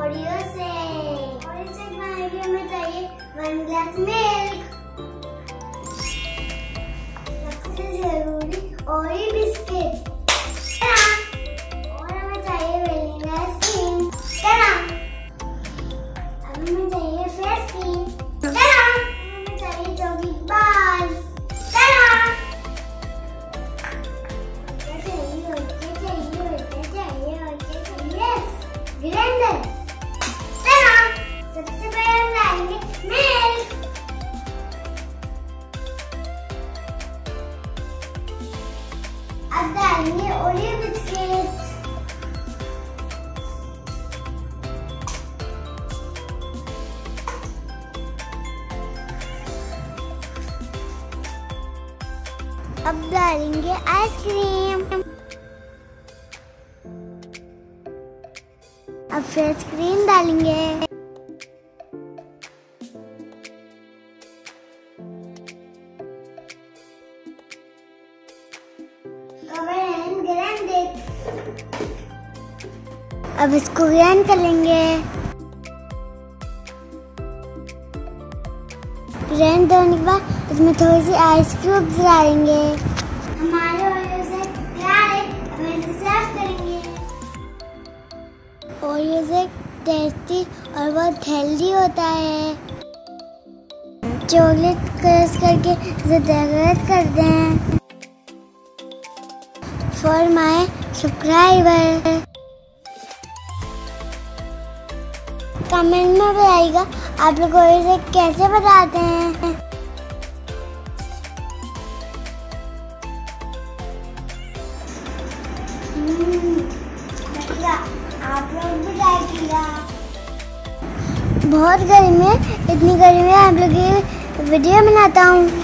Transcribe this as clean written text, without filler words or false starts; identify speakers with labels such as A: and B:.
A: Oreo से। Oreo shake बनाने के लिए हमें चाहिए 1 ग्लास मिल्क, सबसे जरूरी ओरियो बिस्किट, और हमें चाहिए वैनिला आइसक्रीम, अब हमें चाहिए फ्रेश क्रीम, हमें चाहिए चॉकलेट बार, ग्राइंडर। सबसे पहले हम डालेंगे मिल्क, अब डालेंगे ओरियो बिस्किट, अब डालेंगे आइसक्रीम, अब फ्रेश क्रीम डालेंगे, कवर एंड ग्राइंड इट। अब इसको ग्राइंड कर लेंगे। ग्राइंड करने के बाद इसमें थोड़ी सी आइस क्यूब्स डालेंगे। हमारे ओरियो शेक तैयार है, अब इसे सर्व करेंगे। ओरियो शेक टेस्टी और बहुत हेल्दी होता है। चॉकलेट क्रश करके इसे डेकोरेट कर दें। फॉर माय सब्सक्राइबर, कमेंट में बताइएगा आप लोग ओरियो शेक कैसे बनाते हैं। आप लोग भी ट्राई कीजिएगा। बहुत गर्मी है, इतनी गर्मी में आप लोग की वीडियो बनाता हूँ।